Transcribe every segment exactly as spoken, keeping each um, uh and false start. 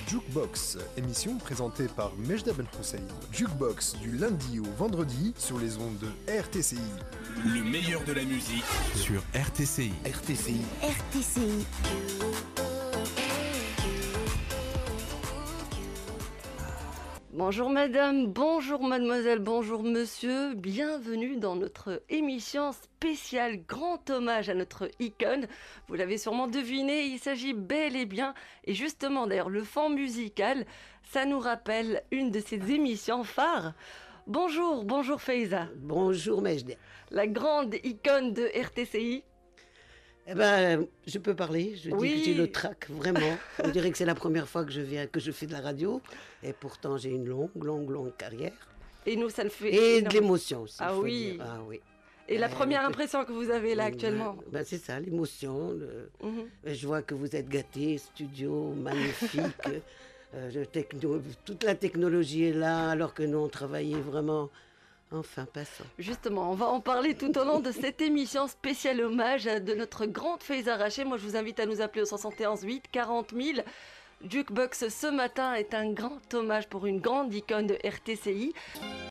Jukebox, émission présentée par Mejda Ben Hussein. Jukebox du lundi au vendredi sur les ondes de R T C I. Le meilleur de la musique sur R T C I. R T C I. R T C I. Bonjour madame, bonjour mademoiselle, bonjour monsieur, bienvenue dans notre émission spéciale grand hommage à notre icône. Vous l'avez sûrement deviné, il s'agit bel et bien, et justement d'ailleurs le fond musical, ça nous rappelle une de ces émissions phares. Bonjour, bonjour Faiza. Bonjour Mejda. La grande icône de R T C I. Eh ben, je peux parler, je Oui. dis que j'ai le trac, vraiment. On dirait que c'est la première fois que je viens, que je fais de la radio. Et pourtant, j'ai une longue, longue, longue carrière. Et nous, ça le fait Et de énormément. l'émotion aussi. Ah faut oui. dire. Ah oui. Et la Euh, première impression que vous avez là actuellement. Ben, ben, c'est ça, l'émotion. Le... Mhm. Je vois que vous êtes gâtés, studio magnifique. euh, le techno... Toute la technologie est là, alors que nous, on travaillait vraiment... Enfin, passons. Justement, on va en parler tout au long de cette émission spéciale hommage de notre grande Faiza Rachet. Moi, je vous invite à nous appeler au soixante et onze huit quarante mille. Jukebox ce matin est un grand hommage pour une grande icône de R T C I.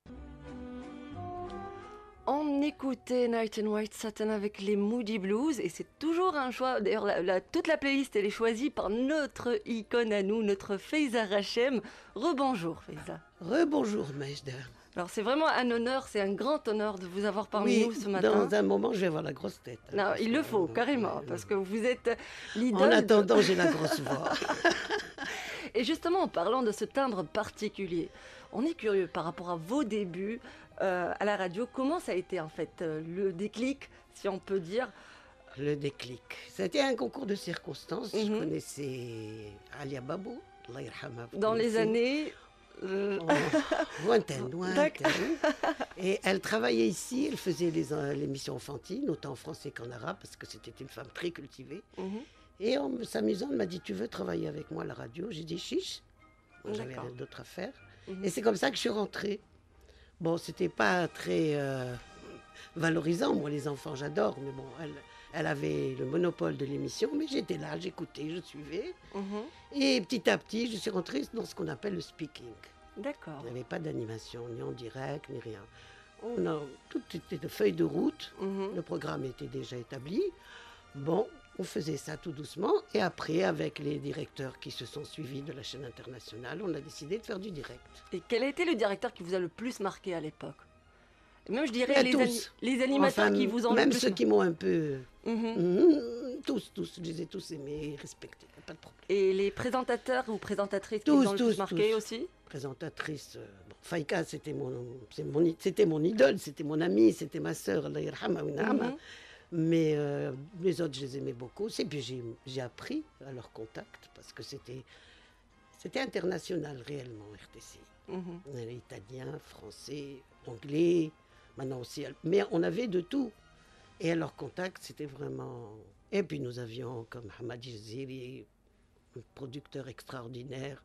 On écoutait Night in White Satin avec les Moody Blues et c'est toujours un choix. D'ailleurs, la, la- toute la playlist elle est choisie par notre icône à nous, notre Faiza Rachem. Rebonjour Faiza. Rebonjour Mejda. Alors c'est vraiment un honneur, c'est un grand honneur de vous avoir parmi Oui, nous ce matin. dans un moment, je vais avoir la grosse tête. hein, Non, parce il que- le faut, carrément, Ouais, parce ouais. que vous êtes l'idole. En de- attendant, j'ai la grosse voix. Et justement, en parlant de ce timbre particulier, on est curieux par rapport à vos débuts euh, à la radio. Comment ça a été en fait euh, le déclic, si on peut dire? Le déclic. C'était un concours de circonstances. Je Mhm. connaissais Alia Babou, Allah yarhamha, vous Dans les connaissez. années... euh, Oh, lointaine, D'accord. lointaine. Et elle travaillait ici, elle faisait les, euh, l'émission enfantine, autant en français qu'en arabe, parce que c'était une femme très cultivée. mhm. Et en me- s'amusant, elle m'a dit, tu veux travailler avec moi à la radio? J'ai dit, chiche. Moi, j'avais D'accord. rien d'autre à faire. Mhm. Et c'est comme ça que je suis rentrée. Bon, c'était pas très euh, valorisant, moi, les enfants, j'adore. Mais bon, elle, elle avait le monopole de l'émission, mais j'étais là, j'écoutais, je suivais. Mhm. Et petit à petit, je suis rentrée dans ce qu'on appelle le speaking. D'accord. Il n'y avait pas d'animation, ni en direct, ni rien. On a, tout était de feuilles de route, Mhm. le programme était déjà établi. Bon, on faisait ça tout doucement. Et après, avec les directeurs qui se sont suivis de la chaîne internationale, on a décidé de faire du direct. Et quel a été le directeur qui vous a le plus marqué à l'époque? Même, je dirais, Mais les, tous. ani- les animateurs Enfin, qui vous ont même le plus ceux qui m'ont un peu... Mhm. Mhm, tous, tous, je les ai tous aimés et respectés, pas de problème. Et les présentateurs ou présentatrices qui Tous, vous ont le plus tous, marqué tous. aussi? Présentatrice, euh, bon, Faïka, c'était mon, c'est mon, i- c'était mon idole, c'était mon amie, c'était ma sœur, Allah yarhamha wa na'ama. Mhm. Mais euh, les autres, je les aimais beaucoup. Et puis j'ai, j'ai appris à leur contact parce que c'était, c'était international réellement, R T C I. Mhm. On avait italien, français, anglais, maintenant aussi. Mais on avait de tout. Et à leur contact, c'était vraiment... Et puis nous avions comme Hamad Jaziri, un producteur extraordinaire.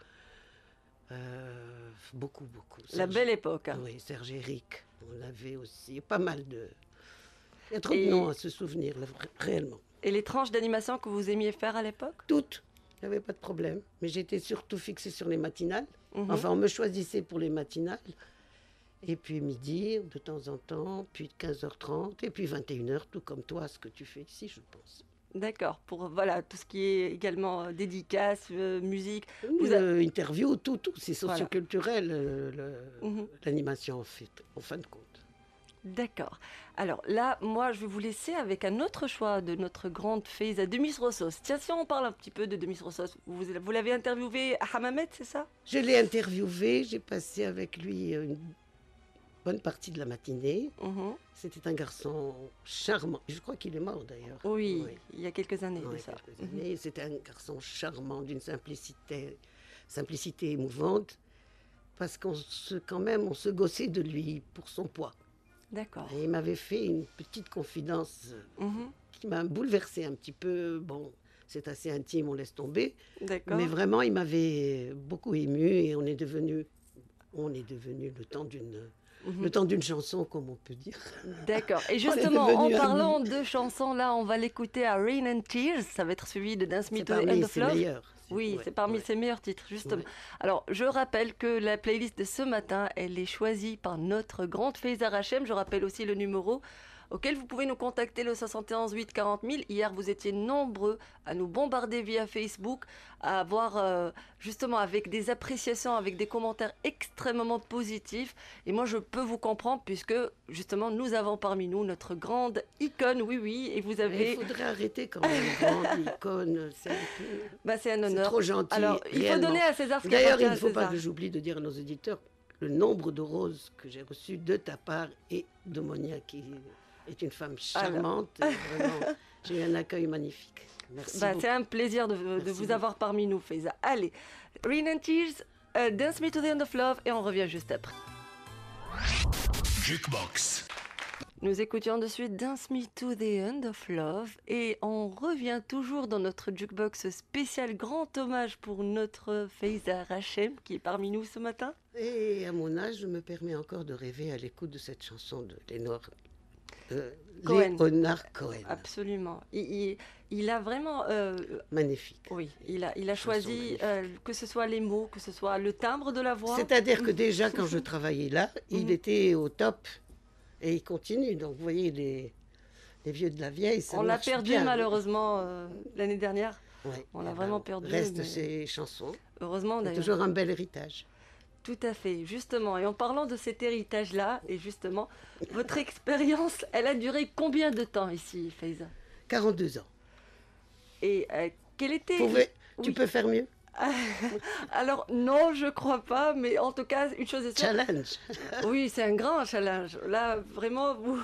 Euh, beaucoup, beaucoup. La Serge- belle époque. hein. Oui, Serge Eric. On avait aussi pas mal de... Il y a trop Et- de noms à se souvenir, là, vra- réellement. Et les tranches d'animation que vous aimiez faire à l'époque? Toutes. Il n'y avait pas de problème. Mais j'étais surtout fixée sur les matinales. Mhm. Enfin, on me choisissait pour les matinales. Et puis midi, de temps en temps, puis quinze heures trente, et puis vingt et une heures, tout comme toi, ce que tu fais ici, je pense. D'accord, pour voilà, tout ce qui est également euh, dédicace, euh, musique. Vous Euh, interview, tout, tout. C'est Voilà. socioculturel, euh, le- Mhm. l'animation, en fait, en fin de compte. D'accord. Alors là, moi, je vais vous laisser avec un autre choix de notre grande Faiza, Demis Rossos. Tiens, si on parle un petit peu de Demis Rossos, vous, vous l'avez interviewé à Hammamet, c'est ça? Je l'ai interviewé, j'ai passé avec lui une bonne partie de la matinée. Mhm. C'était un garçon charmant. Je crois qu'il est mort d'ailleurs. Oui, il y a quelques années Oui, de ça. quelques Mhm. années. C'était un garçon charmant, d'une simplicité, simplicité émouvante, parce qu'on se, quand même, on se gossait de lui pour son poids. D'accord. Et il m'avait fait une petite confidence euh, Mhm. qui m'a bouleversée un petit peu. Bon, c'est assez intime, on laisse tomber. D'accord. Mais vraiment, il m'avait beaucoup ému et on est devenu, on est devenu le temps d'une le temps d'une chanson, comme on peut dire. D'accord. Et On est justement, en devenus parlant amis. de chansons, là, on va l'écouter à Rain and Tears. Ça va être suivi de Dance Me C'est to the End parmi of ses Love. meilleurs. Oui, Ouais, c'est parmi ouais. ses meilleurs titres, justement. Ouais. Alors, je rappelle que la playlist de ce matin, elle est choisie par notre grande Faiza Rachem. Je rappelle aussi le numéro auquel vous pouvez nous contacter, le soixante et onze huit quarante mille. Hier, vous étiez nombreux à nous bombarder via Facebook, à avoir euh, justement avec des appréciations, avec des commentaires extrêmement positifs. Et moi, je peux vous comprendre puisque justement, nous avons parmi nous notre grande icône, oui, oui, et vous Mais avez... il faudrait arrêter quand même, grande icône, c'est un peu... Bah, c'est un C'est honneur. trop gentil, Alors, il faut réellement. donner à César ce qui D'ailleurs, appartient il ne à faut pas César. que j'oublie de dire à nos auditeurs le nombre de roses que j'ai reçues de ta part et de Monia, qui est une femme charmante. Et vraiment, j'ai eu un accueil magnifique. Merci Bah, beaucoup. c'est un plaisir de, de Merci vous beaucoup. avoir parmi nous, Faiza. Allez, Rain and Tears, euh, Dance Me to the End of Love, et on revient juste après. Jukebox. Nous écoutions de suite Dance Me to the End of Love, et on revient toujours dans notre jukebox spécial grand hommage pour notre Faiza Rachem qui est parmi nous ce matin. Et à mon âge, je me permets encore de rêver à l'écoute de cette chanson de Léonard euh, Cohen. Léonard Cohen. Absolument. Il, il- il a vraiment... euh, Magnifique. oui, il a, il a Chanson choisi magnifique. euh, que ce soit les mots, que ce soit le timbre de la voix. C'est-à-dire que déjà, quand je travaillais là, il Mhm. était au top et il continue. Donc, vous voyez, les, les vieux de la vieille, ça On l'a marche perdu bien. malheureusement euh, l'année dernière. Ouais. On l'a Eh vraiment ben, perdu, Reste mais- ces chansons. Heureusement C'est d'ailleurs. toujours un bel héritage. Tout à fait, justement. Et en parlant de cet héritage-là, et justement, votre expérience, elle a duré combien de temps ici, Faiza? quarante-deux ans. Et euh, quel était... Pouvez- Tu Oui. peux faire mieux? Alors, non, je crois pas, mais en tout cas, une chose est sûre. Challenge. Oui, c'est un grand challenge. Là, vraiment, vous...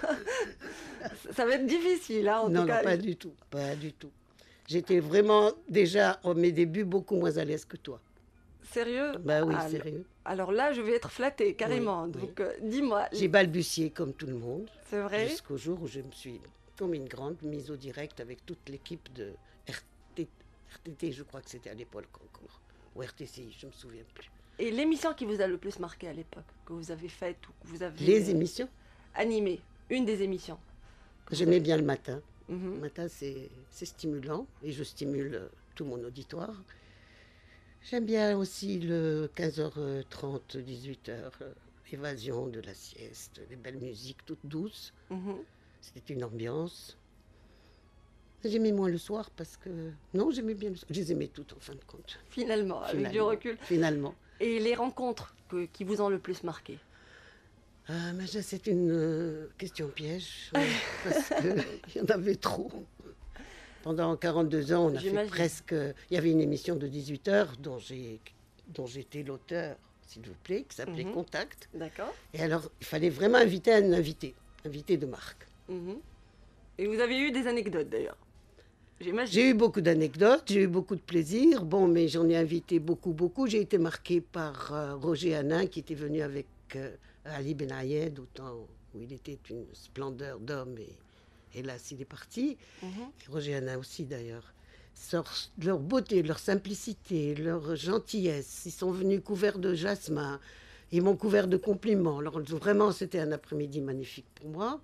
ça va être difficile, hein, en Non, tout non, cas. pas du tout. Pas du tout. J'étais vraiment déjà, à mes débuts, beaucoup moins à l'aise que toi. Sérieux? Bah oui, alors, sérieux. alors là, je vais être flattée, carrément. Oui, oui. Donc, euh, dis-moi, J'ai balbutié comme tout le monde, c'est vrai? jusqu'au jour où je me suis, comme une grande, mise au direct avec toute l'équipe de R T, R T T, je crois que c'était à l'époque encore, ou R T C I, je ne me souviens plus. Et l'émission qui vous a le plus marqué à l'époque, que vous avez faite ou que vous avez Les euh, émissions, animée, une des émissions. j'aimais bien le matin. Le Mhm. matin, c'est c'est stimulant et je stimule euh, tout mon auditoire. J'aime bien aussi le quinze heures trente, dix-huit heures, euh, évasion de la sieste, les belles musiques toutes douces. Mhm. C'était une ambiance. J'aimais moins le soir parce que... Non, j'aimais bien le soir. Je les aimais toutes en fin de compte. Finalement, avec du Finalement. recul. Finalement. Et les rencontres que- qui vous ont le plus marqué? Ah, mais ça, c'est une euh, question piège, euh, parce qu'il y en avait trop. Pendant quarante-deux ans, on a fait J'imagine. presque... Il y avait une émission de dix-huit heures dont j'ai- dont j'étais l'auteur, s'il vous plaît, qui s'appelait Mhm. Contact. D'accord. Et alors, il fallait vraiment inviter un invité, invité de marque. Mhm. Et vous avez eu des anecdotes d'ailleurs? J'imagine. J'ai eu beaucoup d'anecdotes, j'ai eu beaucoup de plaisir. Bon, mais j'en ai invité beaucoup, beaucoup. J'ai été marquée par euh, Roger Hanin, qui était venu avec euh, Ali Ben Ayed, au temps où il était une splendeur d'homme. Et hélas, il est parti. Mhm. Et Roger Hanin aussi, d'ailleurs. Leur, leur beauté, leur simplicité, leur gentillesse. Ils sont venus couverts de jasmin. Ils m'ont couvert de compliments. Alors, vraiment, c'était un après-midi magnifique pour moi.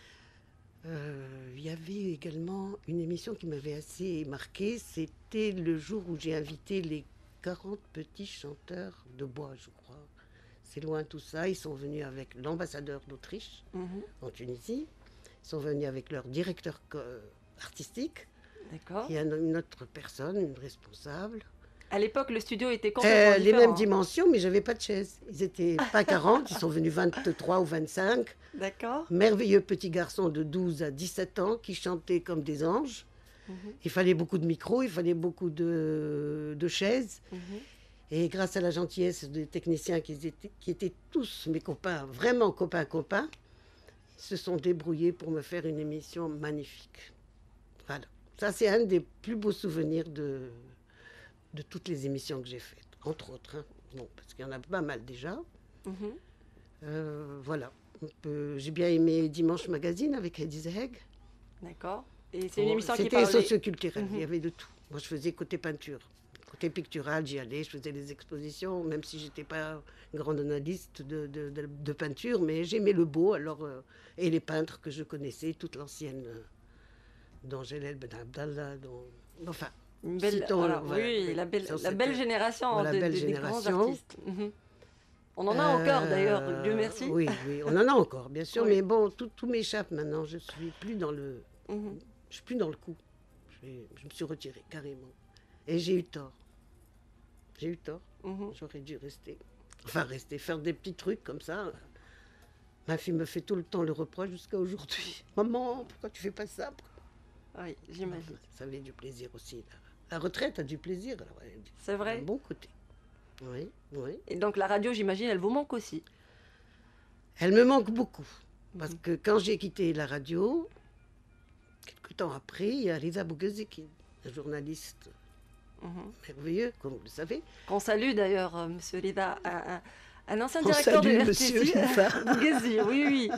Euh, il y avait également une émission qui m'avait assez marquée. C'était le jour où j'ai invité les quarante petits chanteurs de bois, je crois. C'est loin tout ça. Ils sont venus avec l'ambassadeur d'Autriche Mhm. en Tunisie. Ils sont venus avec leur directeur co- artistique D'accord. et un- une autre personne, une responsable. À l'époque, le studio était Euh, complètement les différent. mêmes dimensions, mais j'avais pas de chaise. Ils étaient pas quarante, ils sont venus vingt-trois ou vingt-cinq. D'accord. Merveilleux petits garçons de douze à dix-sept ans qui chantaient comme des anges. Mhm. Il fallait beaucoup de micros, il fallait beaucoup de, de chaises. Mhm. Et grâce à la gentillesse des techniciens qui étaient, qui étaient tous mes copains, vraiment copains, copains, ils se sont débrouillés pour me faire une émission magnifique. Voilà. Ça, c'est un des plus beaux souvenirs de, de toutes les émissions que j'ai faites, entre autres. hein. Bon, parce qu'il y en a pas mal déjà. Mhm. Euh, voilà. On peut- J'ai bien aimé Dimanche Magazine avec Eddie Zeheg. D'accord. Et c'est une Bon, émission qui C'était parlait... socioculturel, Mhm. il y avait de tout. Moi, je faisais côté peinture. Côté pictural, j'y allais, je faisais des expositions, même si je n'étais pas grande analyste de, de, de, de peinture, mais j'aimais le beau, alors, euh, et les peintres que je connaissais, toute l'ancienne, euh, dont Jalal Ben Abdallah, dont, enfin, Une belle, citons, alors, voilà, oui, la belle, la cette- belle génération voilà, de, belle de- des génération. grands artistes. Mhm. On en a encore d'ailleurs, Euh, Dieu merci. Oui, oui, on en a encore, bien sûr, Oui. mais bon, tout, tout m'échappe maintenant, je suis plus dans le, Mhm. je suis plus dans le coup. Je, je me suis retirée carrément. Et j'ai eu tort. J'ai eu tort. Mhm. J'aurais dû rester. Enfin, rester, faire des petits trucs comme ça. Ma fille me fait tout le temps le reproche jusqu'à aujourd'hui. Maman, pourquoi tu fais pas ça? Oui, j'imagine. Ça avait du plaisir aussi. La, la retraite a du plaisir. Alors, elle a du- C'est vrai. Un bon côté. Oui, oui. Et donc la radio, j'imagine, elle vous manque aussi. Elle me manque beaucoup. Parce Mhm. que quand j'ai quitté la radio, quelques temps après, il y a Reza Bouguezeki, un journaliste Mhm. merveilleux, comme vous le savez. Qu'on salue d'ailleurs, euh, Monsieur Rida, un, un- un ancien On directeur salue de Monsieur R T C. Rida. Bouguezi, oui, oui.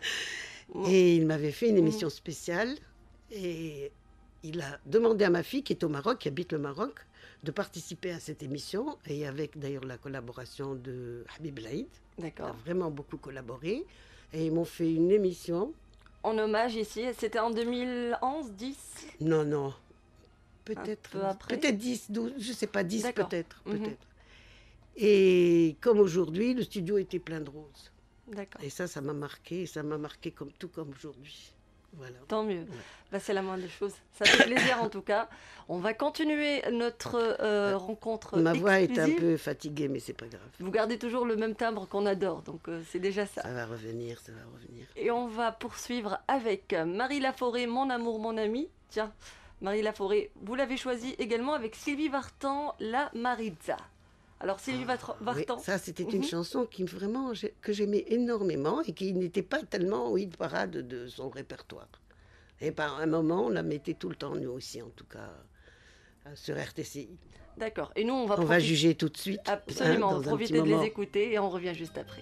Et il m'avait fait une Mhm. émission spéciale et il a demandé à ma fille qui est au Maroc, qui habite le Maroc, de participer à cette émission et avec d'ailleurs la collaboration de Habib Laïd. Il a D'accord. vraiment beaucoup collaboré et ils m'ont fait une émission. En hommage ici, c'était en deux mille onze, dix. Non, non, peut-être, peu après. peut-être dix, douze, je sais pas, dix D'accord. peut-être, Mhm. peut-être. Et comme aujourd'hui, le studio était plein de roses. D'accord. Et ça, ça m'a marqué, et ça m'a marqué comme tout comme aujourd'hui. Voilà. Tant mieux. Bah, c'est la moindre des choses. Ça fait plaisir en tout cas. On va continuer notre euh, rencontre Ma voix est un exclusive. peu fatiguée, mais c'est pas grave. Vous gardez toujours le même timbre qu'on adore, donc euh, c'est déjà ça. Ça va revenir, ça va revenir. Et on va poursuivre avec Marie Laforêt, Mon amour, mon ami. Tiens, Marie Laforêt, vous l'avez choisie également avec Sylvie Vartan, La Maritza. Alors Sylvie Vatra- Oui, Vartan, ça, c'était une Mhm. chanson qui vraiment j'ai- que j'aimais énormément et qui n'était pas tellement oui de parade de son répertoire. Et par un moment, on la mettait tout le temps, nous aussi en tout cas, euh, sur R T C I. d'accord. Et nous, on va On va profiter- juger tout de suite. Absolument, hein, on dans va un profiter petit de moment. les écouter et on revient juste après.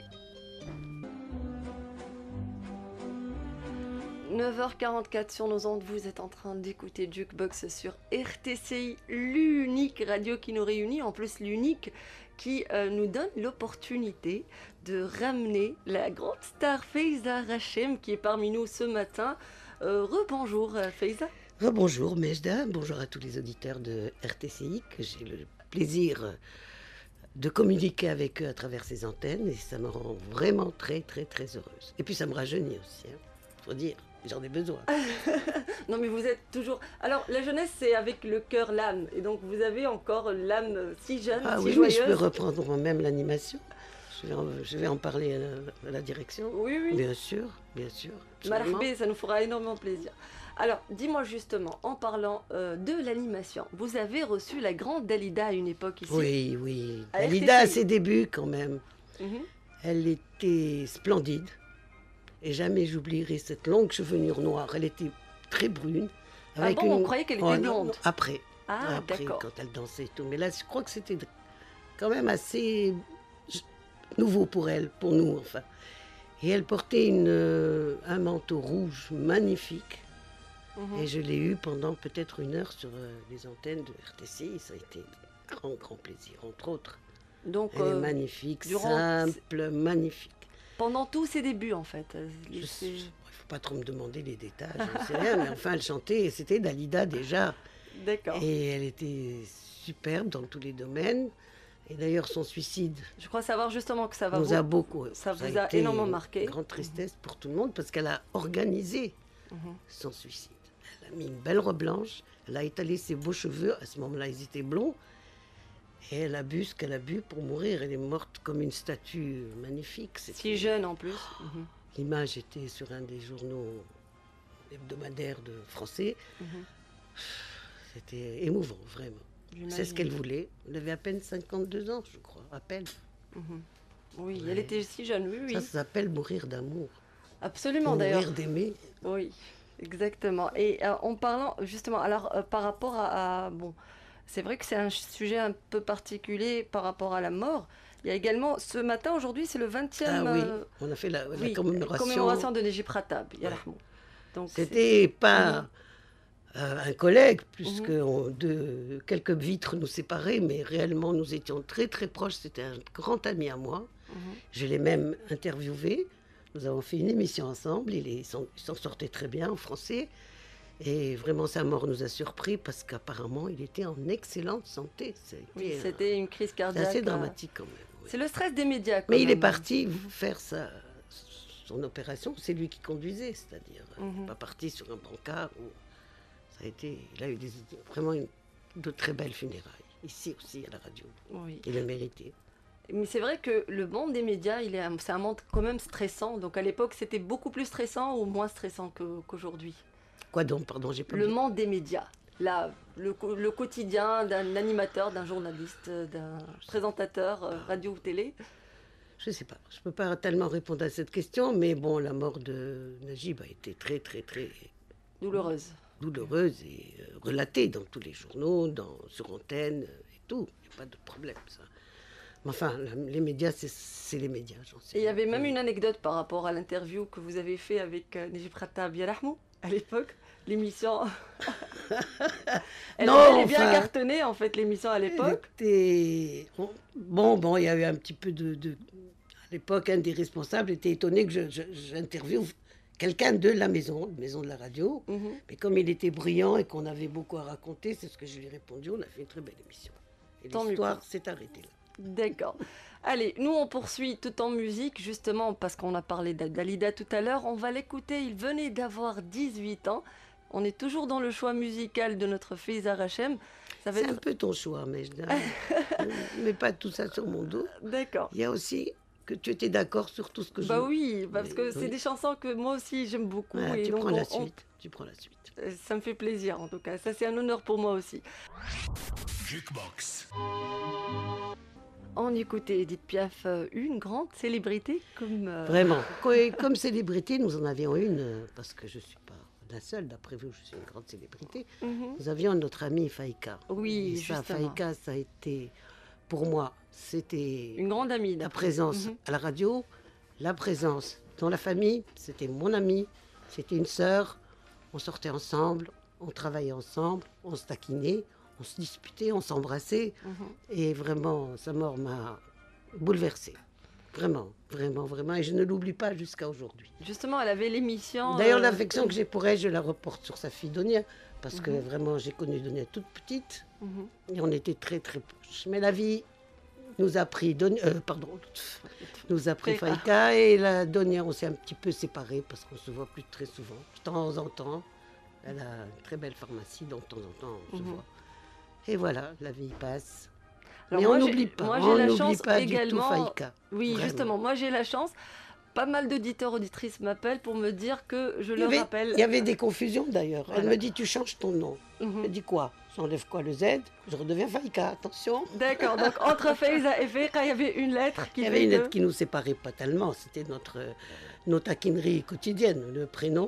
neuf heures quarante-quatre sur nos ondes, vous êtes en train d'écouter Jukebox sur R T C I, l'unique radio qui nous réunit, en plus l'unique qui euh, nous donne l'opportunité de ramener la grande star Faiza Rachem qui est parmi nous ce matin. Euh, Rebonjour euh, Faiza. Bonjour Mejda, bonjour à tous les auditeurs de R T C I, que j'ai le plaisir de communiquer avec eux à travers ces antennes et ça me rend vraiment très très très heureuse. Et puis ça me rajeunit aussi, il faut dire, j'en ai besoin. Non mais vous êtes toujours... Alors la jeunesse c'est avec le cœur, l'âme, et donc vous avez encore l'âme si jeune, Ah si oui, mais joyeuse. je peux reprendre moi-même l'animation. Je vais, en, je vais en parler à la, à la direction. Oui, oui. Bien sûr, bien sûr. absolument. Marhaba, ça nous fera énormément plaisir. Alors, dis-moi justement, en parlant euh, de l'animation, vous avez reçu la grande Dalida à une époque ici. Oui, oui. À Dalida, à R T C I. ses débuts quand même, Mhm. elle était splendide. Et jamais j'oublierai cette longue chevelure noire. Elle était très brune. Ah bon, on croyait qu'elle était Oh, non, blonde. non, après. Ah, après, d'accord. quand elle dansait et tout. Mais là, je crois que c'était quand même assez nouveau pour elle, pour nous, enfin. Et elle portait une, euh, un manteau rouge magnifique. Mhm. Et je l'ai eu pendant peut-être une heure sur euh, les antennes de R T C I. Ça a été un grand, grand plaisir, entre autres. Donc, Elle est euh, magnifique, durant- simple, magnifique. pendant tous ses débuts en fait. euh, Je c'est- sais- Il ne faut pas trop me demander les détails, je ne sais rien, mais enfin, elle chantait, et c'était Dalida déjà. D'accord. Et elle était superbe dans tous les domaines. Et d'ailleurs, son suicide Je crois savoir justement que ça va nous vous... a beaucoup. ça vous a été énormément marqué. Une grande tristesse pour tout le monde parce qu'elle a organisé Mhm. son suicide. Elle a mis une belle robe blanche, elle a étalé ses beaux cheveux, à ce moment-là, ils étaient blonds. Et elle a bu ce qu'elle a bu pour mourir. Elle est morte comme une statue magnifique. Si C'était- jeune en plus. Mhm. L'image était sur un des journaux hebdomadaires de français. Mhm. C'était émouvant, vraiment. C'est ce J'imagine. qu'elle voulait. Elle avait à peine cinquante-deux ans, je crois, à peine. Mhm. Oui, Ouais. elle était si jeune, oui, oui. Ça, ça s'appelle mourir d'amour. Absolument d'ailleurs. Mourir d'aimer. Oui, exactement. Et euh, en parlant justement, alors euh, par rapport à, à- bon, c'est vrai que c'est un sujet un peu particulier par rapport à la mort. Il y a également ce matin, aujourd'hui, c'est le vingtième. Ah oui, euh, on a fait la, la oui, commémoration. commémoration de Nejib Ratab. Ouais. Donc c'est- C'était pas euh, un collègue, puisque mmh. on, de, quelques vitres nous séparaient, mais réellement nous étions très très proches. C'était un grand ami à moi. Mmh. Je l'ai même interviewé. Nous avons fait une émission ensemble. Il, est, il s'en sortait très bien en français. Et vraiment, sa mort nous a surpris parce qu'apparemment, il était en excellente santé. C'était, oui, c'était une crise cardiaque. C'est assez dramatique quand même. Oui. C'est le stress des médias. Quand Mais même. il est parti faire sa, son opération. C'est lui qui conduisait, c'est-à-dire mmh. il n'est pas parti sur un brancard. Où ça a été, il a eu des, vraiment une, de très belles funérailles. Ici aussi, à la radio. Oui. Il le méritait. Mais c'est vrai que le monde des médias, il est, c'est un monde quand même stressant. Donc à l'époque, c'était beaucoup plus stressant ou moins stressant que, qu'aujourd'hui? Quoi donc, pardon, j'ai pas Le dit. monde des médias, là, le, le quotidien d'un animateur, d'un journaliste, d'un présentateur euh, radio ou télé. Je ne sais pas, je ne peux pas tellement répondre à cette question, mais bon, la mort de Najib a été très, très, très... douloureuse. Douloureuse et euh, relatée dans tous les journaux, dans, sur antenne et tout. Il n'y a pas de problème, ça. Mais enfin, la, les médias, c'est, c'est les médias, j'en sais. Et il y avait même une anecdote par rapport à l'interview que vous avez fait avec euh, Najib Khattab Yarahmou à l'époque. L'émission, elle, non, elle est bien enfin, cartonnée en fait, l'émission à l'époque. Était... Bon, bon, il y a eu un petit peu de... de... À l'époque, un des responsables était étonné que je, je, j'interviewe quelqu'un de la maison, la maison de la radio. Mm-hmm. Mais comme il était brillant et qu'on avait beaucoup à raconter, c'est ce que je lui ai répondu, on a fait une très belle émission. Et Tant l'histoire mieux. S'est arrêtée là. D'accord. Allez, nous on poursuit tout en musique, justement parce qu'on a parlé d'Alida tout à l'heure. On va l'écouter, il venait d'avoir dix-huit ans. On est toujours dans le choix musical de notre Faiza Rachem. Ça va C'est être... un peu ton choix, mais je ne mets pas tout ça sur mon dos. D'accord. Il y a aussi que tu étais d'accord sur tout ce que je... Bah oui, parce mais, que c'est oui. des chansons que moi aussi j'aime beaucoup. Voilà, et tu, donc prends on, la suite, on... tu prends la suite. Ça me fait plaisir en tout cas, ça c'est un honneur pour moi aussi. Jukebox. On écoutait Edith Piaf, une grande célébrité comme... Euh... Vraiment, comme célébrité, nous en avions une, parce que je ne suis pas la seule, d'après vous, je suis une grande célébrité. Mm-hmm. Nous avions notre amie Faïka. Oui, et ça, justement. Faïka, ça a été, pour moi, c'était... Une grande amie. La présence mm-hmm. à la radio, la présence dans la famille, c'était mon amie, c'était une sœur, on sortait ensemble, on travaillait ensemble, on se taquinait, on se disputait, on s'embrassait. Mm-hmm. Et vraiment, sa mort m'a bouleversée. Vraiment, vraiment, vraiment. Et je ne l'oublie pas jusqu'à aujourd'hui. Justement, elle avait l'émission... D'ailleurs, euh... l'affection que j'ai pour elle, je la reporte sur sa fille Donia. Parce mm-hmm. que vraiment, j'ai connu Donia toute petite. Mm-hmm. Et on était très, très proches. Mais la vie nous a pris... Don... Euh, pardon. nous a pris Faïka. Et la Donia, on s'est un petit peu séparés parce qu'on ne se voit plus très souvent. De temps en temps. Elle a une très belle pharmacie, donc de temps en temps, on mm-hmm. se voit. Et voilà, la vie passe. Alors mais moi, on n'oublie pas, moi, on j'ai la n'oublie chance pas également, du tout Faïka. Oui, vraiment. Justement, moi j'ai la chance. Pas mal d'auditeurs, auditrices m'appellent pour me dire que je leur rappelle... Il y avait des confusions d'ailleurs. Voilà. Elle me dit, tu changes ton nom. Mm-hmm. Je dis quoi? J'enlève quoi, le Z? Je redeviens Faïka, attention. D'accord, donc entre Faiza et Faïka, il y avait une lettre qui... Il y avait une lettre qui nous séparait pas tellement. C'était notre, euh, nos taquineries quotidiennes, le prénom.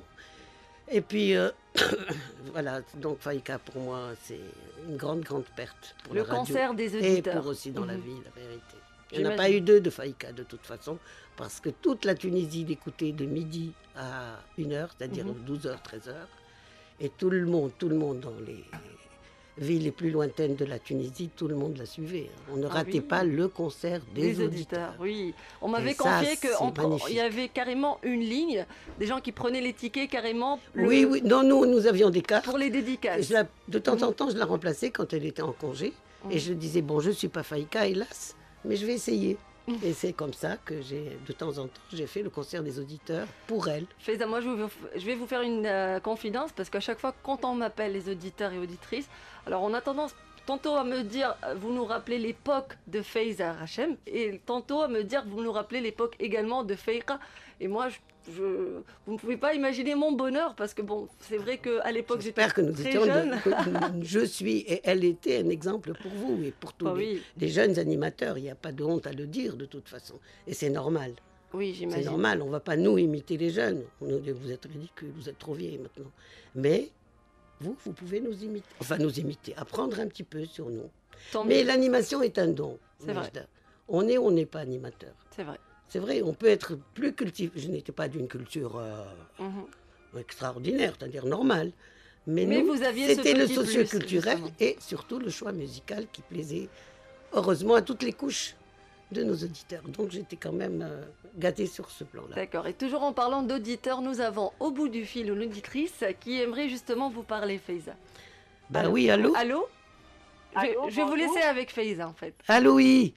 Et puis, euh, voilà, donc Faïka, pour moi, c'est une grande, grande perte pour le la radio. Le cancer des auditeurs. Et pour aussi dans mmh. la vie, la vérité. Il n'y en a J'imagine. pas eu deux de Faïka, de toute façon, parce que toute la Tunisie l'écoutait de midi à une heure, c'est-à-dire mmh. douze heures, treize heures. Et tout le monde, tout le monde dans les villes les plus lointaines de la Tunisie, tout le monde la suivait. On ne ratait ah oui. pas le concert des, des auditeurs. auditeurs. Oui, on m'avait et confié qu'il y avait carrément une ligne, des gens qui prenaient les tickets carrément. Le... Oui, oui, non, nous, nous avions des cartes. Pour les dédicaces. Je la, de temps en temps, je la remplaçais quand elle était en congé. Mmh. Et je disais, bon, je ne suis pas Faïka, hélas, mais je vais essayer. Et c'est comme ça que j'ai, de temps en temps, j'ai fait le concert des auditeurs pour elle. Faiza, moi, je vais vous, je vais vous faire une euh, confidence, parce qu'à chaque fois, quand on m'appelle les auditeurs et auditrices, alors on a tendance tantôt à me dire, vous nous rappelez l'époque de Faiza Rachem, et tantôt à me dire, vous nous rappelez l'époque également de Faïka. Et moi, je, je, vous ne pouvez pas imaginer mon bonheur, parce que bon, c'est vrai qu'à l'époque, j'étais que nous très étions jeune. De, je suis, et elle était un exemple pour vous, et pour tous oh, les, oui. les jeunes animateurs. Il n'y a pas de honte à le dire, de toute façon. Et c'est normal. Oui, j'imagine. C'est normal, on ne va pas nous imiter les jeunes. On nous dit, vous êtes ridicules, vous êtes trop vieilles maintenant. Mais vous, vous pouvez nous imiter. Enfin, nous imiter, apprendre un petit peu sur nous. Tant Mais mieux. L'animation est un don. C'est vrai. On est ou on n'est pas animateur. C'est vrai. C'est vrai, on peut être plus cultivé. Je n'étais pas d'une culture euh, mm-hmm. extraordinaire, c'est-à-dire normale. Mais, Mais nous, vous aviez ce c'était le petit plus, socioculturel justement. et surtout le choix musical qui plaisait, heureusement, à toutes les couches de nos auditeurs. Donc j'étais quand même euh, gâtée sur ce plan-là. D'accord. Et toujours en parlant d'auditeurs, nous avons au bout du fil une auditrice qui aimerait justement vous parler, Faiza. Ben Allô oui, allô Allô Je, Allô, je vais vous bonjour. laisser avec Faiza, en fait. Allô, oui.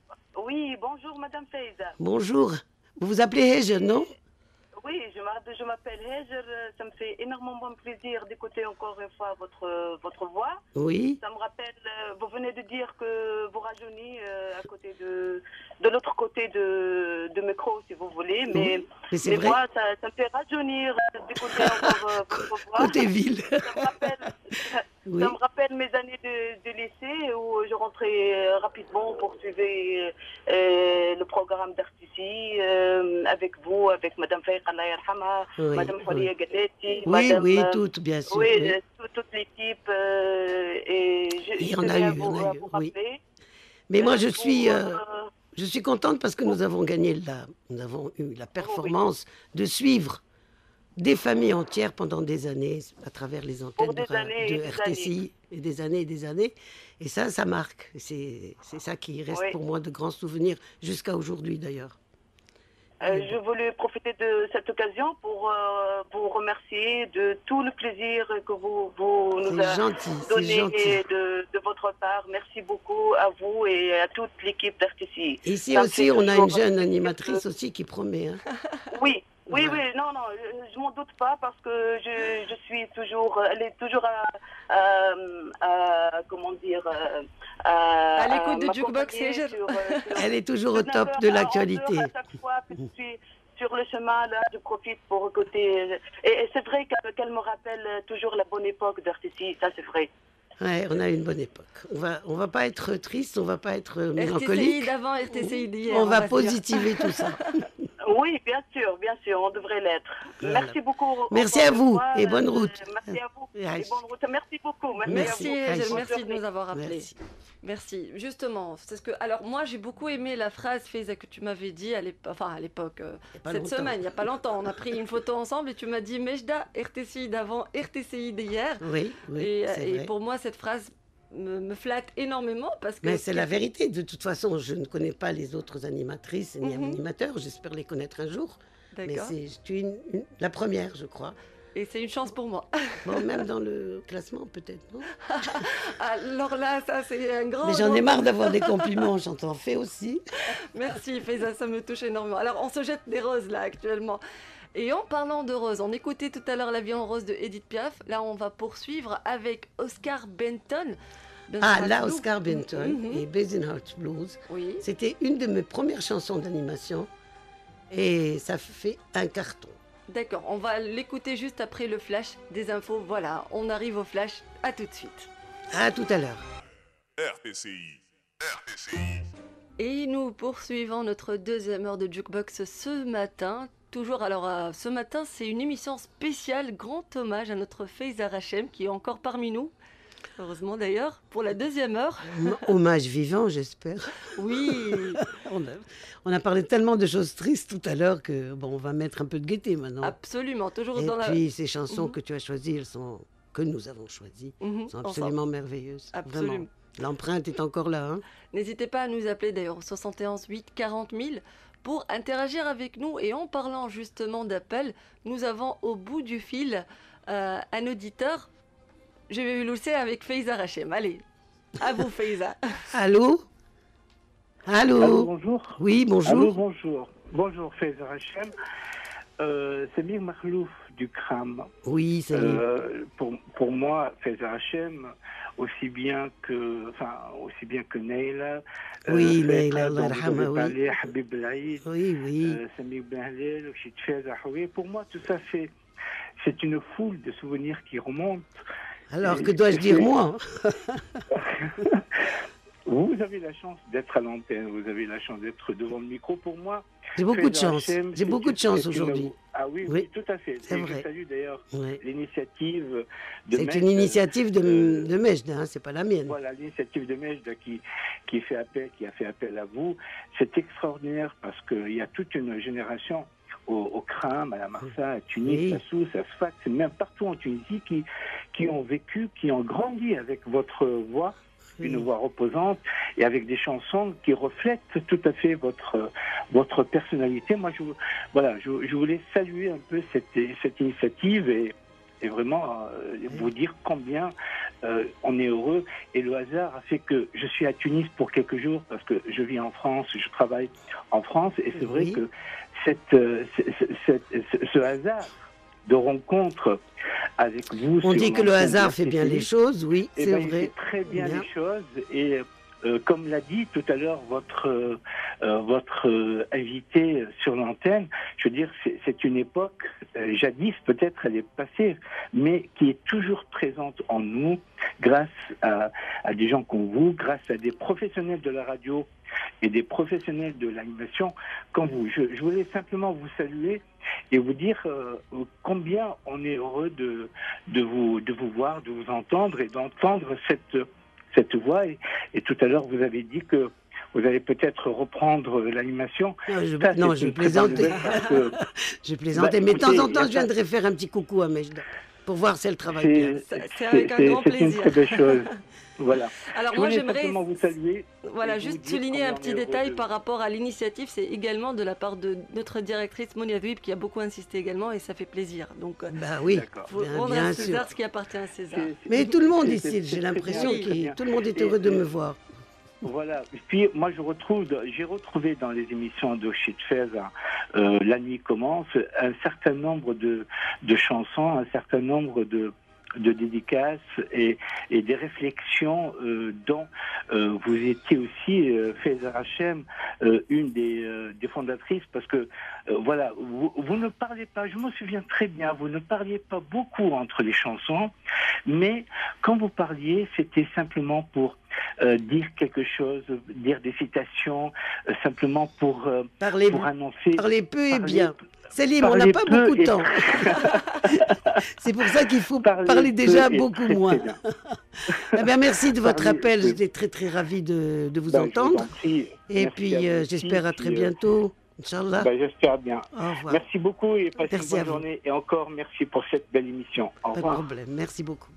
Oui, bonjour Madame Faiza. Bonjour. Vous vous appelez Hejer, non? Oui, je m'a- je m'appelle Hejer. Ça me fait énormément plaisir d'écouter encore une fois votre, votre voix. Oui. Ça me rappelle, euh, vous venez de dire que vous rajeunissez euh, à côté de, de l'autre côté de, de micro, si vous voulez. Mais, Oui, mais c'est mais vrai. moi, ça, ça me fait rajeunir euh, d'écouter encore euh, votre voix. Côté ville. Ça me rappelle, ça, Oui. ça me rappelle mes années de, de lycée où je rentrais euh, rapidement pour suivre euh, euh, le programme d'Artici euh, avec vous, avec Madame Faïq, Allah yarhama, Oui, Madame oui. Khoulia Galletti, Oui, Madame, oui, euh, toutes, bien sûr. oui, oui. euh, toute, toute l'équipe. euh, et je, Il y je en a tenais à eu, vous, il y en a à eu, vous oui. rappeler. Mais moi, euh, je pour, suis, euh, euh, je suis contente parce que nous avons gagné la, nous avons eu la performance de suivre des familles entières pendant des années à travers les antennes des de, ra- années de et des R T C I et des années et des années. Et ça, ça marque. C'est c'est ça qui reste Oui. pour moi de grands souvenirs jusqu'à aujourd'hui d'ailleurs. Euh, je voulais profiter de cette occasion pour euh, vous remercier de tout le plaisir que vous, vous nous C'est avez gentil, c'est donné gentil. de, de votre part. Merci beaucoup à vous et à toute l'équipe d'R T C I. Ici Ça me aussi, fait on a toujours une jeune plaisir animatrice de- aussi qui promet. Hein. Oui, oui, Voilà. oui, non, non, je, je m'en doute pas parce que je, je suis toujours, elle est toujours à, à- à- comment dire, à, à, À l'écoute de m'accompagner Jukebox Hejer. sur, euh, sur- Elle est toujours au de top neuf heures de à l'actualité. onze heures, à chaque fois que je suis sur le chemin, là, je profite pour écouter. Et, et c'est vrai qu'elle qu'elle me rappelle toujours la bonne époque d'R T C I, ça c'est vrai. Ouais, on a eu une bonne époque. On va, on va pas être triste, on va pas être R T C I mélancolique. d'avant, R T C I d'hier. On va se dire. positiver tout ça. Oui, bien sûr, bien sûr, on devrait l'être. Voilà. Merci beaucoup. Merci encore à une vous fois, et bonne euh, route. Merci à vous Et et Aïch. bonne route. Merci beaucoup. Merci, Merci, à vous. Hejer, Aïcha. merci de nous avoir appelés. Merci. Merci. Justement, c'est ce que. Alors moi, j'ai beaucoup aimé la phrase Faiza que tu m'avais dit à l'époque, enfin à l'époque, euh, Il y a pas cette longtemps. semaine, il n'y a pas longtemps. On a pris une photo ensemble et tu m'as dit Mejda, R T C I d'avant, R T C I d'hier. Oui, oui, et c'est et vrai. pour moi, cette phrase me, me flatte énormément parce que. Mais c'est la vérité. De toute façon, je ne connais pas les autres animatrices ni Mhm. animateurs. J'espère les connaître un jour. Mais D'accord. c'est je suis une- une- la première, je crois. Et c'est une chance pour moi. Bon, même dans le classement, peut-être, non? Alors là, ça c'est un grand. Mais j'en ai grand- marre d'avoir des compliments. J'en t'en fais aussi. Merci Faiza, ça me touche énormément. Alors on se jette des roses là actuellement. Et en parlant de roses, on écoutait tout à l'heure La vie en rose de Edith Piaf. Là on va poursuivre avec Oscar Benton. de Ah, Strasbourg. là, Oscar Benton Mhm. et Basinheart Blues. Oui. C'était une de mes premières chansons d'animation. Et ça fait un carton. D'accord, on va l'écouter juste après le flash des infos. Voilà, on arrive au flash. À tout de suite. À tout à l'heure. R T C I. R T C I. Et nous poursuivons notre deuxième heure de Jukebox ce matin. Toujours, alors euh, ce matin, c'est une émission spéciale, grand hommage à notre Faiza Rachem qui est encore parmi nous. Heureusement d'ailleurs, pour la deuxième heure. Hommage vivant, j'espère. Oui, On a, on a parlé tellement de choses tristes tout à l'heure que bon, on va mettre un peu de gaieté maintenant. absolument, toujours Et dans la... puis ces chansons Mhm. que tu as choisies, elles sont que nous avons choisies, Mhm, sont ensemble. absolument merveilleuses. Absolument. Vraiment. L'empreinte est encore là. Hein. N'hésitez pas à nous appeler d'ailleurs au soixante et onze huit quarante mille pour interagir avec nous. Et en parlant justement d'appel, nous avons au bout du fil euh, un auditeur. Je vais vous laisser avec Faiza Rachem. Allez, à vous Faiza. Allô? Allô? Allô, bonjour. Oui, bonjour. Allô, bonjour. Bonjour, Faiza Hachem. Euh, c'est Mir Mahlouf du C R A M. Oui, salut. Euh, pour, pour moi, Faiza Hachem, aussi bien que, enfin, aussi bien que Neila. Oui, euh, Neila, Faiza, Allah dont vous yarhamha, avez oui. parlé, Habib Laïd, Oui, oui. euh, Sami Ben Halil, Chit Faiza Hawi. Pour moi, tout ça, c'est, c'est une foule de souvenirs qui remontent. Alors, et- que dois-je dire, et- moi? Vous avez la chance d'être à l'antenne, vous avez la chance d'être devant le micro. Pour moi, J'ai beaucoup de Faiza chance. Hachem, J'ai c'est beaucoup une- de chance c'est une- aujourd'hui. Ah oui, Oui, oui, tout à fait. c'est Et vrai. je salue d'ailleurs Ouais. l'initiative de C'est Mejda, une initiative de, euh, de Mejda, hein, c'est pas la mienne. Voilà, l'initiative de Mejda qui, qui, fait appel, qui a fait appel à vous. C'est extraordinaire parce qu'il y a toute une génération au, au C R A M, à la Marsa, à Tunis, Oui. à Sousse, à Sfax, même partout en Tunisie, qui, qui ont vécu, qui ont grandi avec votre voix, une voix reposante, et avec des chansons qui reflètent tout à fait votre votre personnalité. Moi, je voilà, je, je voulais saluer un peu cette cette initiative et, et vraiment euh, vous dire combien euh, on est heureux. Et le hasard a fait que je suis à Tunis pour quelques jours parce que je vis en France, je travaille en France, et c'est vrai Oui. que cette, euh, cette, cette, ce hasard de rencontre avec vous. On sur dit que le l'antenne hasard de fait bien R T C I, les choses, oui, eh c'est ben, il vrai. fait très bien, Bien. les choses. Et euh, comme l'a dit tout à l'heure votre euh, euh, votre euh, invité sur l'antenne, je veux dire, c'est, c'est une époque, euh, jadis peut-être elle est passée, mais qui est toujours présente en nous grâce à, à des gens comme vous, grâce à des professionnels de la radio et des professionnels de l'animation comme vous. Je, je voulais simplement vous saluer et vous dire euh, combien on est heureux de, de, vous, de vous voir, de vous entendre et d'entendre cette, cette voix. Et, et tout à l'heure, vous avez dit que vous allez peut-être reprendre l'animation. Non, je, Ça, non, c'est je une très bonne plaisantais. nouvelle parce que Je plaisantais, Bah, mais de temps écoutez, en temps, y a je viendrais pas- faire un petit coucou à Mejda pour voir si elle travaille bien. c'est, C'est- c'est avec un c'est- grand c'est une plaisir. très belle chose. Voilà. Alors Je moi, voulais j'aimerais simplement vous saluer. voilà, et vous juste dire souligner combien un on petit est heureux détail de- par rapport à l'initiative. C'est également de la part de notre directrice Monia Vib qui a beaucoup insisté également et ça fait plaisir. Donc, euh, Bah oui, D'accord. faut bien, rendre bien à sûr. César ce qui appartient à César. C'est- c'est- Mais tout le monde c'est- ici, c'est- j'ai c'est l'impression très bien, très que bien. tout le monde est Et, heureux de euh, me voir. Voilà. Et puis moi je retrouve, j'ai retrouvé dans les émissions de Chitfez, euh, La nuit commence, un certain nombre de, de chansons, un certain nombre de de dédicaces et, et des réflexions euh, dont euh, vous étiez aussi, euh, Faiza Hachem, euh, une des, euh, des fondatrices, parce que euh, voilà, vous, vous ne parlez pas, je me souviens très bien, vous ne parliez pas beaucoup entre les chansons, mais quand vous parliez, c'était simplement pour euh, dire quelque chose, dire des citations, euh, simplement pour, euh, Parlez, pour annoncer. parlez peu et parler- bien. Céline, on n'a parler pas peu beaucoup de et- temps. C'est pour ça qu'il faut Parler parler peu déjà et beaucoup très, très moins. bien. Eh bien, merci de votre Parler appel. peu. J'étais très très ravie de, de vous Ben, je vous entendre. en prie. Et Merci puis, à vous euh, aussi. j'espère à très Puis, euh, bientôt. Inch'Allah. ben, j'espère bien. Au revoir. Merci beaucoup et passez Merci une à bonne vous. journée. Et encore merci pour cette belle émission. Au Pas de revoir. problème. Merci beaucoup.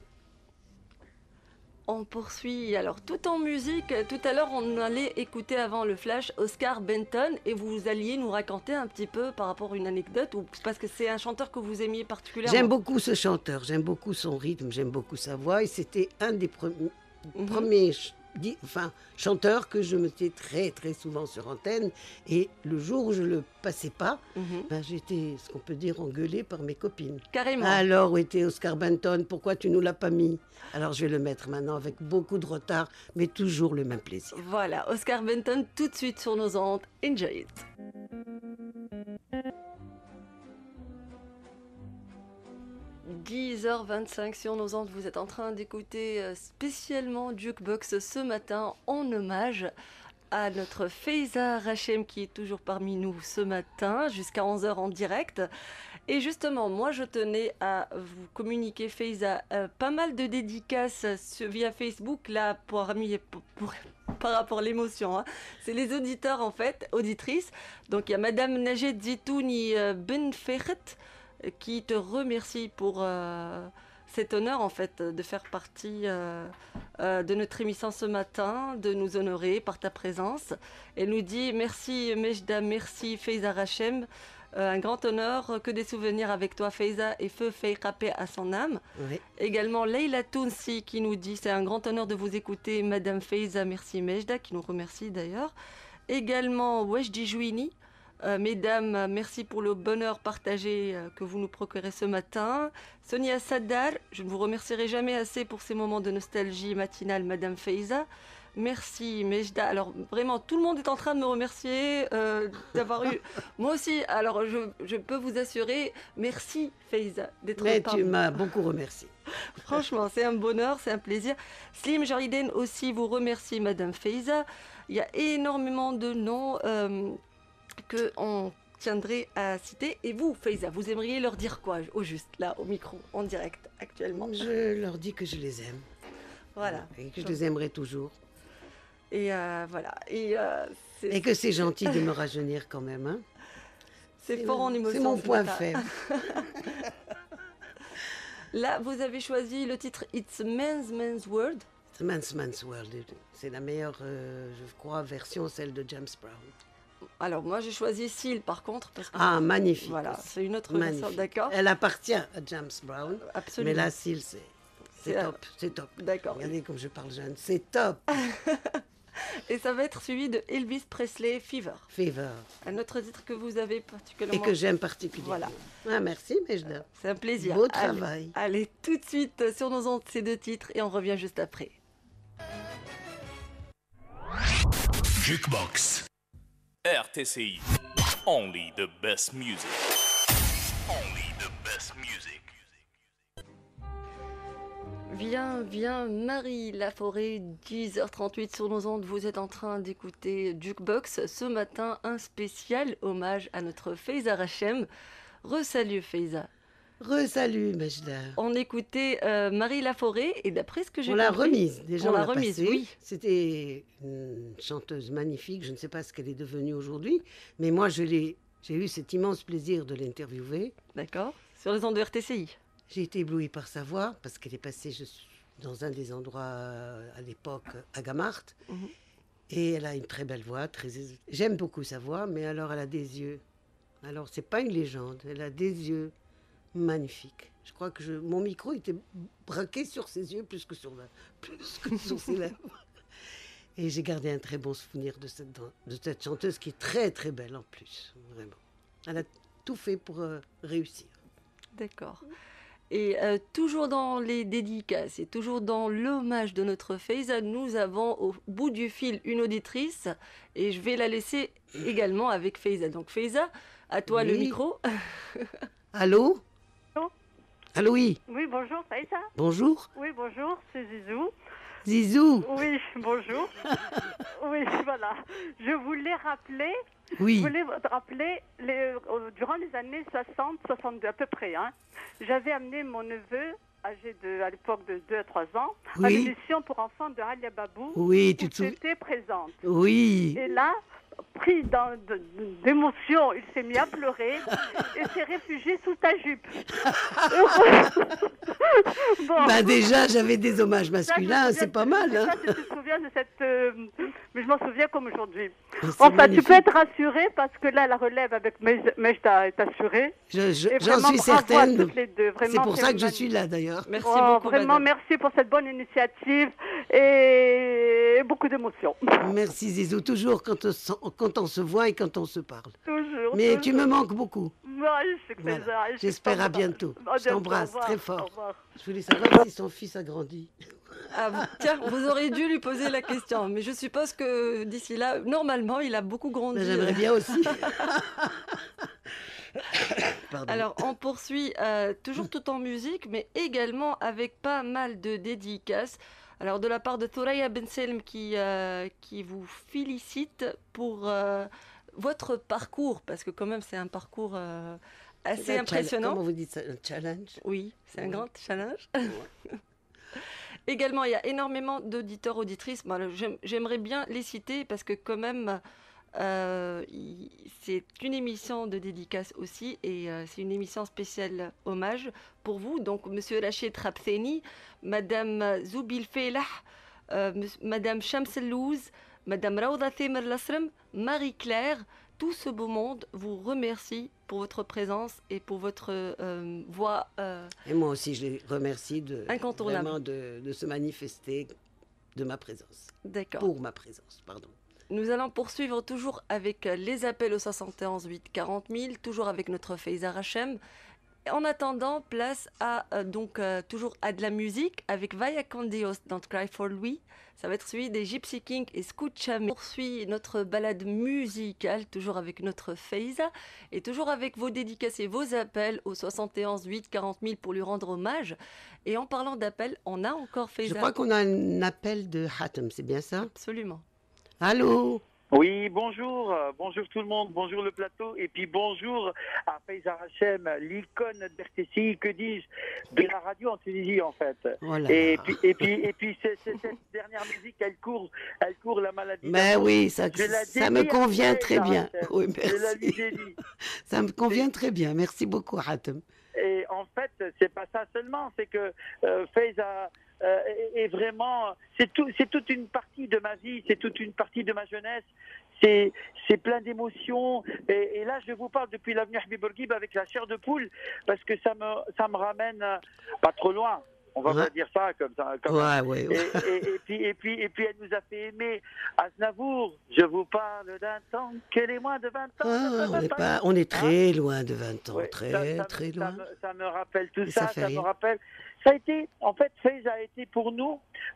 On poursuit alors tout en musique. Tout à l'heure, on allait écouter avant le flash Oscar Benton et vous alliez nous raconter un petit peu par rapport à une anecdote ou parce que c'est un chanteur que vous aimiez particulièrement. J'aime beaucoup ce chanteur. J'aime beaucoup son rythme. J'aime beaucoup sa voix. Et c'était un des pre- Mhm. premiers ch- di- enfin, chanteurs que je mettais très très souvent sur antenne. Et le jour où je le passais pas, Mhm. ben, j'étais, ce qu'on peut dire, engueulée par mes copines. Carrément. Alors, où était Oscar Benton? Pourquoi tu nous l'as pas mis? Alors, je vais le mettre maintenant avec beaucoup de retard, mais toujours le même plaisir. Voilà, Oscar Benton tout de suite sur nos ondes. Enjoy it. dix heures vingt-cinq sur nos ondes, vous êtes en train d'écouter euh, spécialement Jukebox ce matin en hommage à notre Faiza Hachem qui est toujours parmi nous ce matin jusqu'à onze heures en direct. Et justement, moi je tenais à vous communiquer Faiza euh, pas mal de dédicaces sur- via Facebook là pour, pour, pour- par rapport à l'émotion. Hein. C'est les auditeurs en fait, auditrices. Donc il y a Madame Najed Zitouni euh, Ben Fekhet euh, qui te remercie pour euh, cet honneur en fait de faire partie euh, euh, de notre émission ce matin, de nous honorer par ta présence. Elle nous dit merci Mejda, merci Faiza Hachem. Euh, un grand honneur, que des souvenirs avec toi Faiza et feu fait rapper à son âme. Oui. Également Leila Tounsi qui nous dit c'est un grand honneur de vous écouter Madame Faiza, merci Mejda qui nous remercie d'ailleurs. Également Wejdi Jouini, euh, mesdames merci pour le bonheur partagé euh, que vous nous procurez ce matin. Sonia Sadar, je ne vous remercierai jamais assez pour ces moments de nostalgie matinale Madame Faiza. Merci Mejda. Alors vraiment tout le monde est en train de me remercier euh, d'avoir eu. Moi aussi. Alors je, je peux vous assurer. Merci Faiza d'être Mais parmi tu m'as beaucoup remercié. Franchement, c'est un bonheur, c'est un plaisir. Slim Jariden aussi vous remercie, Madame Faiza. Il y a énormément de noms euh, que on tiendrait à citer. Et vous, Faiza, vous aimeriez leur dire quoi, au juste, là, au micro, en direct, actuellement? Je leur dis que je les aime. Voilà. Et que je les aimerai toujours. Et euh, voilà. Et, euh, c'est, Et que c'est gentil de me rajeunir quand même. Hein. c'est fort en émotion. C'est mon ce point matin. faible. Là, vous avez choisi le titre It's Man's Man's World. It's Man's Man's World. C'est la meilleure, euh, je crois, version, celle de James Brown. Alors, moi, j'ai choisi Seal, par contre. Parce que Ah, magnifique. voilà, aussi. c'est une autre Magnifique. version, d'accord? Elle appartient à James Brown. Absolument. Mais là, Seal, c'est c'est C'est, top. C'est top. D'accord. Regardez comme je parle jeune. C'est top. Et ça va être suivi de Elvis Presley Fever. Fever. Un autre titre que vous avez particulièrement. Et que j'aime particulièrement. Voilà. Ah, merci, Mejda. C'est un plaisir. Beau Allez, travail. Allez, tout de suite sur nos ondes, ces deux titres et on revient juste après. Jukebox. R T C I. Only the best music. Only the best music. Viens, viens, Marie Laforêt, dix heures trente-huit sur nos ondes. Vous êtes en train d'écouter Jukebox. Ce matin, un spécial hommage à notre Faiza Rachem. Resalut Faiza. Resalut, Mejda. On écoutait euh, Marie Laforêt et d'après ce que j'ai On l'a compris- remise, déjà on on l'a l'a remise, passée. oui. C'était une chanteuse magnifique, je ne sais pas ce qu'elle est devenue aujourd'hui, mais moi je l'ai, j'ai eu cet immense plaisir de l'interviewer. D'accord. Sur les ondes de R T C I. J'ai été éblouie par sa voix, parce qu'elle est passée je suis, dans un des endroits euh, à l'époque, à Gamart, Mhm. et elle a une très belle voix, très... j'aime beaucoup sa voix, mais alors elle a des yeux. Alors c'est pas une légende, elle a des yeux magnifiques. Je crois que je, mon micro était braqué sur ses yeux plus que sur, la, plus que sur ses lèvres. Et j'ai gardé un très bon souvenir de cette, de cette chanteuse qui est très très belle en plus, vraiment. Elle a tout fait pour euh, réussir. D'accord. Et euh, toujours dans les dédicaces et toujours dans l'hommage de notre Faiza, nous avons au bout du fil une auditrice et je vais la laisser également avec Faiza. Donc Faiza, à toi le Oui. micro. Allô? Allô? Allô, oui. Oui, bonjour, Faïsa. Bonjour. Oui, bonjour, c'est Zizou. Zizou. Oui, bonjour. Oui, voilà. Je voulais rappeler, je Oui. voulais rappeler les, euh, durant les années soixante soixante-deux à peu près, hein, j'avais amené mon neveu, âgé de, à l'époque de deux à trois ans, à Oui. l'émission pour enfants de Alia Babou, Oui, tu où te souviens. j'étais présente. Oui. Et là, pris dans- de- de- d'émotion, il s'est mis à pleurer et s'est réfugié sous ta jupe. Bon. Bah déjà, j'avais des hommages Ça, je me masculins, souviens c'est de- pas mal. je sais Hein. pas si tu te souviens de cette... euh, mais je m'en souviens comme aujourd'hui. C'est Enfin, magnifique. tu peux être rassuré parce que là, la relève avec Mej- Mejda est assurée. Je- je- Et J'en vraiment, suis bravo à certaine. toutes les deux. Vraiment, C'est pour ça que je magnifique. suis là d'ailleurs. Merci Oh, beaucoup, vraiment, madame. merci pour cette bonne initiative et beaucoup d'émotions. Merci Zizou, toujours quand on, se- quand on se voit et quand on se parle. Toujours. Mais toujours. tu me manques beaucoup. Ouais, je sais que Voilà. c'est ça. Je J'espère à t'embrasse. bientôt. À Je bientôt, t'embrasse au revoir, très au fort. revoir. Je voulais savoir si son fils a grandi. Ah, vous- tiens, vous auriez dû lui poser la question, mais je suppose que d'ici là, normalement, il a beaucoup grandi. Ben, J'aimerais bien aussi. Pardon. Alors, on poursuit euh, toujours tout en musique, mais également avec pas mal de dédicaces. Alors, de la part de Thoraya Ben Selm qui, euh, qui vous félicite pour euh, votre parcours, parce que quand même, c'est un parcours euh, assez C'est un impressionnant. challenge. Comment vous dites ça? Un challenge? Oui, c'est un Oui. grand challenge. Également, il y a énormément d'auditeurs, auditrices. Bon, alors, j'aime- j'aimerais bien les citer parce que quand même, euh, il- c'est une émission de dédicace aussi et euh, c'est une émission spéciale hommage pour vous. Donc, Monsieur Rachid Rabtheni, Madame Zoubil Felah, euh, Mons- Madame Shamsellouz, Madame Raouda Themer Lasrem, Marie-Claire, tout ce beau monde vous remercie pour votre présence et pour votre euh, voix. euh, Et moi aussi, je les remercie de, Incontournable. vraiment de, de se manifester de ma présence. D'accord. Pour ma présence, pardon. Nous allons poursuivre toujours avec euh, les appels au soixante et onze huit quarante mille, toujours avec notre Faiza Rachem. En attendant, place à euh, donc euh, toujours à de la musique avec Vaya Candios Don't Cry for Louis. Ça va être suivi des Gypsy Kings et Scootchame. On poursuit notre balade musicale, toujours avec notre Faiza et toujours avec vos dédicaces et vos appels au soixante et onze huit quarante mille pour lui rendre hommage. Et en parlant d'appels, on a encore Je Faiza. crois qu'on a un appel de Hatem, c'est bien ça? Absolument. Allô? Oui, bonjour, euh, bonjour tout le monde, bonjour le plateau, et puis bonjour à Faiza Rachem, l'icône d'R T C I, que dis-je, de la radio en Tunisie en fait. Oh là Et là. puis, et puis, et puis c'est- c'est- cette dernière musique, elle court, elle court la maladie. Ben d'amour. oui, ça, Je la ça me dédie à convient Faiza très bien. Rachem. Oui, Je la lui merci. dédie. Ça me convient très bien. Merci beaucoup, Hatem. Et en en fait, c'est pas ça seulement, c'est que euh, Faiza euh, est, est vraiment, c'est tout, c'est toute une partie de ma vie, c'est toute une partie de ma jeunesse. C'est, c'est plein d'émotions. Et, et là, je vous parle depuis l'avenue Habib Bourguiba avec la chair de poule, parce que ça me, ça me ramène euh, pas trop loin. On va Ouais. pas dire ça comme ça. Comme Ouais, ouais, ouais. Et, et, et puis, et, puis, et puis, elle nous a fait aimer Aznavour. Je vous parle d'un temps qu'elle est moins de vingt ans. Ah, on, est pas, on est très loin de vingt ans, Ouais, très, ça, ça, très ça loin. me, ça me rappelle tout Et ça, ça ça, fait me rire. rappelle. Ça a été, en fait, Faiz a été pour nous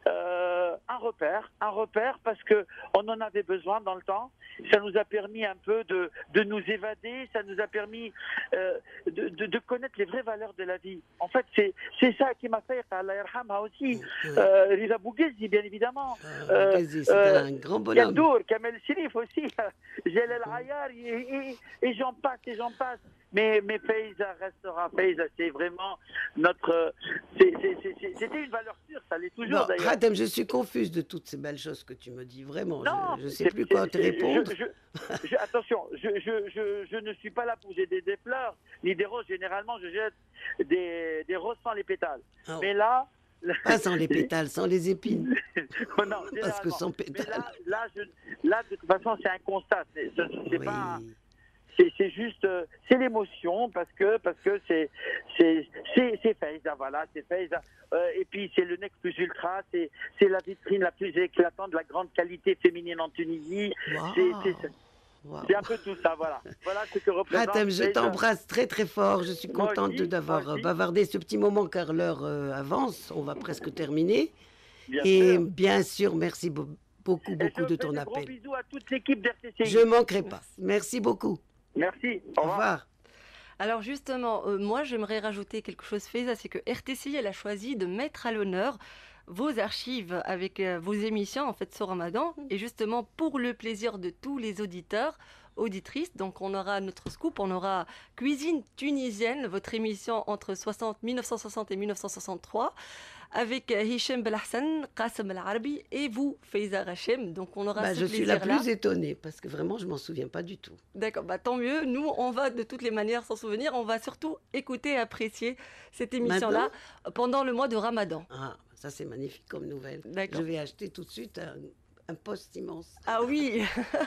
euh, un repère, un repère parce que on en avait besoin dans le temps. Ça nous a permis un peu de, de nous évader, ça nous a permis euh, de, de, de connaître les vraies valeurs de la vie. En fait, c'est, c'est ça qui m'a fait, Allah yarhamha aussi, euh, Rida Bouguezi, bien évidemment. Ah, Euh, Bouguezi, c'est euh, un grand bonhomme. Yadour, Kamel Sirif aussi, Jalal Ayar, et, et, et j'en passe, et j'en passe. Mais, mais Faiza restera Faiza, c'est vraiment notre. c'est- c'est- c'est- c'est- C'était une valeur sûre, ça l'est toujours Bon, d'ailleurs. Hatem, je suis confuse de toutes ces belles choses que tu me dis, vraiment. Non, je ne sais c'est- plus c'est- quoi te c'est- répondre. je- je- je- attention, je, je, je, je ne suis pas là pour jeter des fleurs, ni des roses. Généralement, je jette des, des roses sans les pétales. Ah, Mais là. Pas sans les pétales, sans les épines. Oh non, Parce que généralement. sans Mais pétales. là, là, je- là, de toute façon, c'est un constat. C'est c'est- c'est Oui. pas. un- C'est c'est juste, euh, c'est l'émotion parce que parce que c'est c'est c'est c'est Faiza, voilà, c'est Faiza. Euh, et puis c'est le Nec Plus Ultra, c'est c'est la vitrine la plus éclatante de la grande qualité féminine en Tunisie. Wow. C'est c'est- Wow. c'est un peu tout ça, voilà. Voilà ce que représente. Hatem, je Faiza. t'embrasse très très fort. Je suis Moi contente aussi, d'avoir moi aussi. bavardé ce petit moment car l'heure euh, avance. On va presque terminer. Bien Et sûr. bien sûr, merci be- beaucoup Et beaucoup je de fais ton de gros appel. bisous à toute l'équipe d'R T C I. Je manquerai pas. Merci beaucoup. Merci. Au revoir. Alors justement, euh, moi j'aimerais rajouter quelque chose, Faiza, c'est que R T C I elle a choisi de mettre à l'honneur vos archives avec euh, vos émissions en fait ce Ramadan et justement pour le plaisir de tous les auditeurs, auditrices. Donc on aura notre scoop, on aura Cuisine tunisienne, votre émission entre soixante, mille neuf cent soixante et mille neuf cent soixante-trois. Avec euh, Hicham Belhassan, Qassem El Arabi et vous, Faiza Rachem. Donc on aura Bah, ce je suis la plaisir-là. plus étonnée parce que vraiment, je m'en souviens pas du tout. D'accord, bah tant mieux. Nous, on va de toutes les manières s'en souvenir. On va surtout écouter et apprécier cette émission-là pendant le mois de Ramadan. Ah, ça c'est magnifique comme nouvelle. D'accord. Je vais acheter tout de suite un, un poste immense. Ah oui.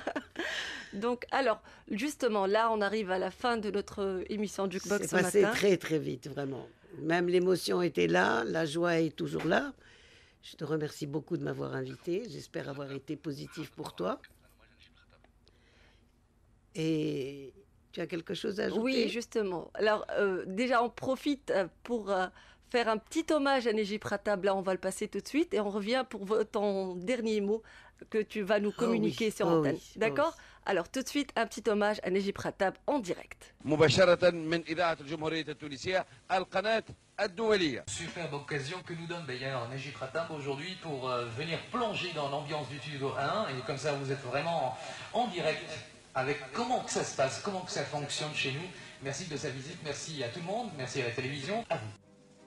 Donc, alors, justement, là, on arrive à la fin de notre émission Jukebox C'est ce passé matin. très très vite, vraiment. Même l'émotion était là, la joie est toujours là. Je te remercie beaucoup de m'avoir invité. J'espère avoir été positif pour toi. Et tu as quelque chose à ajouter? Oui, justement. Alors, euh, déjà, on profite euh, pour euh, faire un petit hommage à Néjib Ratab. Là, on va le passer tout de suite. Et on revient pour vo- ton dernier mot que tu vas nous Oh communiquer oui, sur oh l'antenne. oui, oh D'accord? Alors, tout de suite, un petit hommage à Néjib Ratab en direct. مباشرة من إذاعة الجمهورية التونسية القناة الدولية. Superbe occasion que nous donne d'ailleurs Néjib Ratab aujourd'hui pour euh, venir plonger dans l'ambiance du Studio un et comme ça vous êtes vraiment en, en direct avec comment que ça se passe, comment que ça fonctionne chez nous. Merci de sa visite, merci à tout le monde, merci à la télévision, à vous.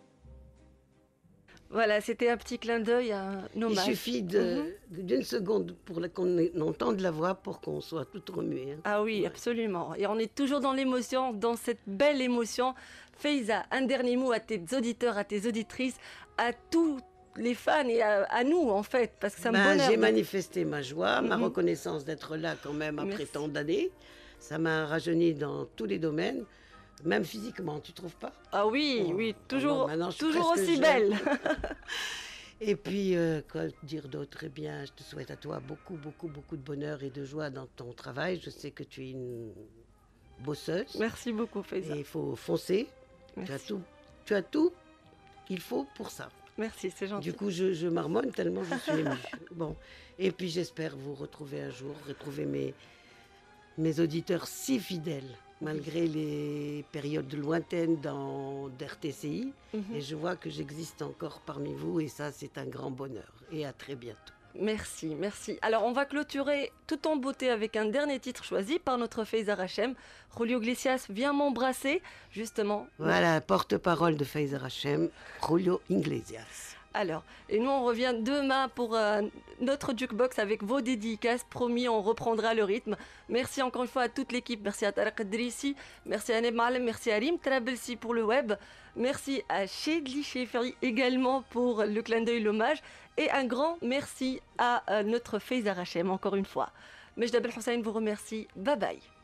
Voilà, c'était un petit clin d'œil, un Il hommage. suffit de- d'une seconde pour la- qu'on entende la voix pour qu'on soit tout remué. hein. Ah oui, absolument. Et on est toujours dans l'émotion, dans cette belle émotion. Faiza, un dernier mot à tes auditeurs, à tes auditrices, à tous les fans et à, à nous, en fait, parce que c'est un Ben, bonheur. j'ai de- manifesté ma joie, ma Mhm. reconnaissance d'être là quand même après Merci. tant d'années. Ça m'a rajeuni dans tous les domaines, même physiquement, tu trouves pas? Ah oui, Oh, oui, oh toujours, non, maintenant, je suis toujours presque aussi jeune. belle. Et puis, euh, quoi dire d'autre? Eh bien, je te souhaite à toi beaucoup, beaucoup, beaucoup de bonheur et de joie dans ton travail. Je sais que tu es une bosseuse. Merci beaucoup, Faiza. Et il faut foncer. Tu as Merci. tout, tu as tout qu'il faut pour ça. Merci, c'est gentil. Du coup, je, je marmonne tellement je suis émue. Bon. Et puis, j'espère vous retrouver un jour, retrouver mes, mes auditeurs si fidèles, malgré les périodes lointaines dans d'R T C I. Mhm. Et je vois que j'existe encore parmi vous, et ça, c'est un grand bonheur. Et à très bientôt. Merci, merci. Alors, on va clôturer tout en beauté avec un dernier titre choisi par notre Faiza Rachem. Julio Iglesias vient m'embrasser, justement. Voilà, porte-parole de Faiza Rachem, Julio Iglesias. Alors, et nous on revient demain pour euh, notre jukebox avec vos dédicaces. Promis, on reprendra le rythme. Merci encore une fois à toute l'équipe. Merci à Tarek Drissi, merci à Nemalem, merci à Rim Trabelsi pour le web. Merci à Chedli Cheferi également pour le clin d'œil, l'hommage. Et un grand merci à euh, notre Faiza Rachem encore une fois. Mejda Ben Hussein vous remercie. Bye bye.